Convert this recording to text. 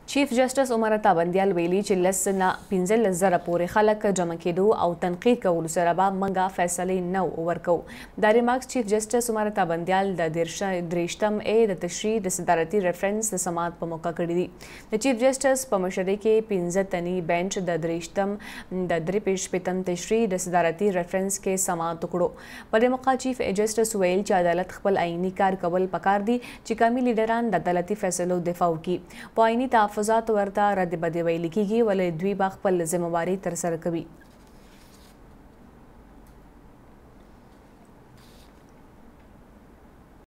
چیف جسټس عمر عطا بندیال ویلي چې 10 نه 15 زره پورې خلک جمع کېدو او تنقید کولو سره به موږ فیصلې نه ورکو. دا ریمارکس چیف جسټس عمر عطا بندیال د 23م د تشریح د صدارتي ریفرنس د سماعت په موقع کړی دي. د چیف جسټس په مشرۍ کې 15 تنی بینچ د 23م تشریح د صدارتي ریفرنس کې سماعت وکړو. په دې موقع چیف جسټس ویل چې عدالت خپل آئینی کار کول پکار دي چې قومي لیډران د عدالتي فیصلو دفاع وکړي. په آئینی تحفظات ورته رد بدې ویل کېږي ولې دوی به خپل ذمہواري ترسره کوي.